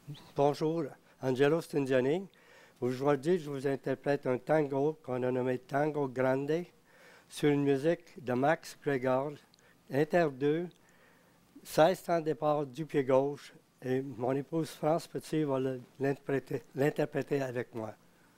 Bonjour, Angelo Stingiani. Aujourd'hui, je vous interprète un tango qu'on a nommé Tango Grande sur une musique de Max Gregor, Inter 2, 16 temps de départ du pied gauche, et mon épouse France Petit va l'interpréter avec moi.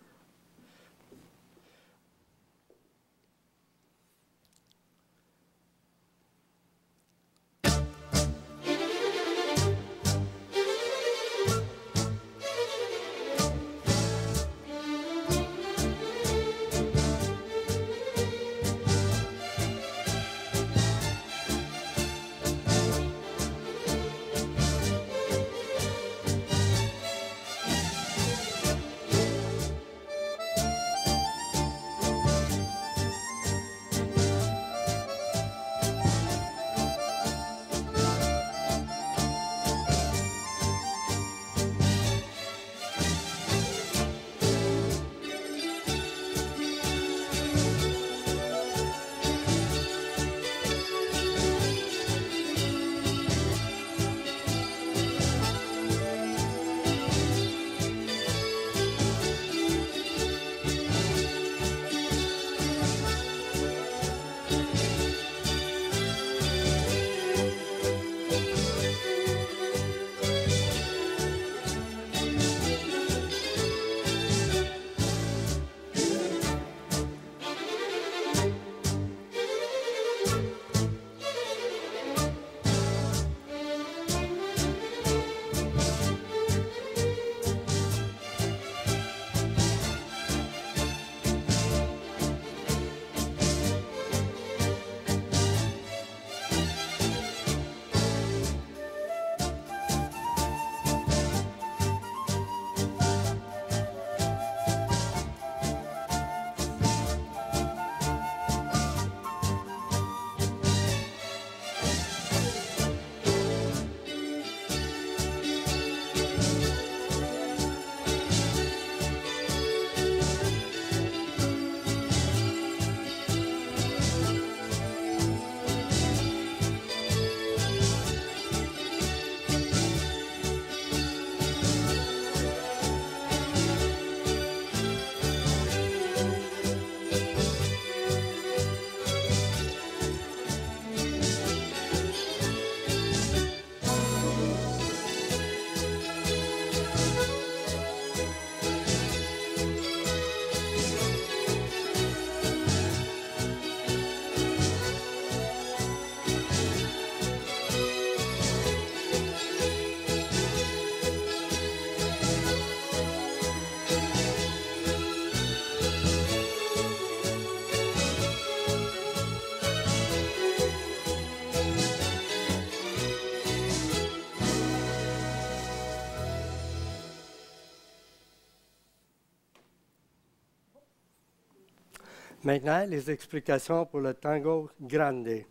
Maintenant, les explications pour le tango grande.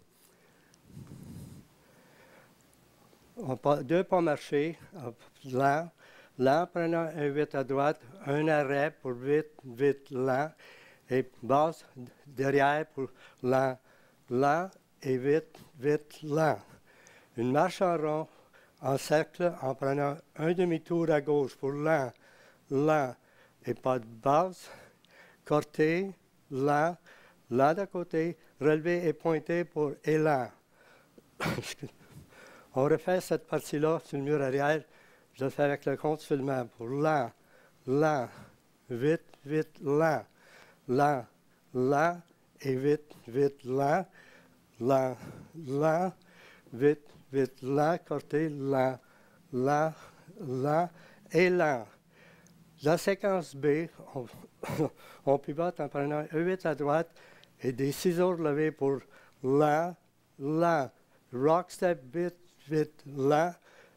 Deux pas marchés, lent, lent prenant un 8 à droite, un arrêt pour vite, vite, lent, et basse derrière pour lent, lent et vite, vite, lent. Une marche en rond, en cercle, en prenant un demi-tour à gauche pour lent, lent, et pas de basse, corté, lent, lent de côté, relevé et pointé pour élan. On refait cette partie-là sur le mur arrière. Je le fais avec le compte seulement pour lent, lent, vite, vite, lent, lent, lent et vite, vite, lent, lent, lent, vite, vite, lent, corté, lent, lent, lent et lent. La séquence B, on pivote en prenant un 8 à droite et des ciseaux relevés pour lent, lent, rock step, vite, vite, lent.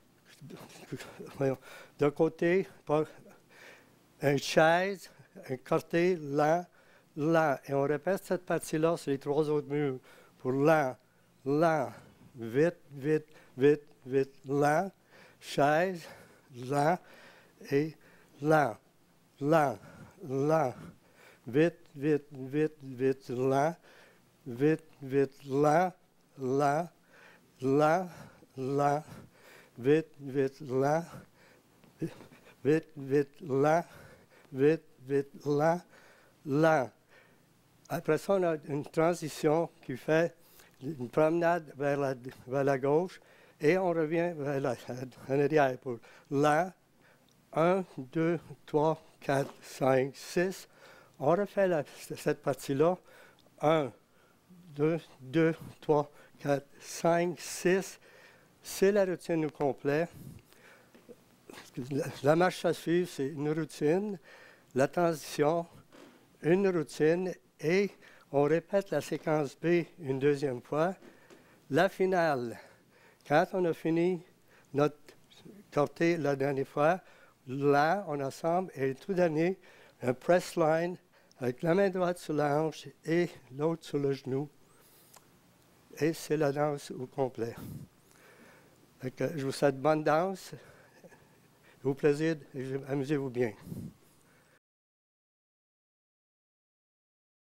De côté, une chaise, un côté, lent, lent. Et on répète cette partie-là sur les trois autres murs pour lent, lent, vite, vite, vite, vite, lent, chaise, lent et lent, lent, lent, vite, vite, vite, vite, lent, vite, vite, lent, lent, lent, vite, vite, lent, vite, vite, lent, vite, vite, lent, lent. Après ça, on a une transition qui fait une promenade vers la gauche et on revient en arrière pour lent. 1, 2, 3, 4, 5, 6. On refait cette partie-là. 1, 2, 2, 3, 4, 5, 6. C'est la routine au complet. La marche à suivre, c'est une routine. La transition, une routine. Et on répète la séquence B une deuxième fois. La finale, quand on a fini notre corté la dernière fois, là, on ensemble, et tout dernier, un press line avec la main droite sur la hanche et l'autre sur le genou. Et c'est la danse au complet. Je vous souhaite bonne danse, au plaisir et amusez-vous bien.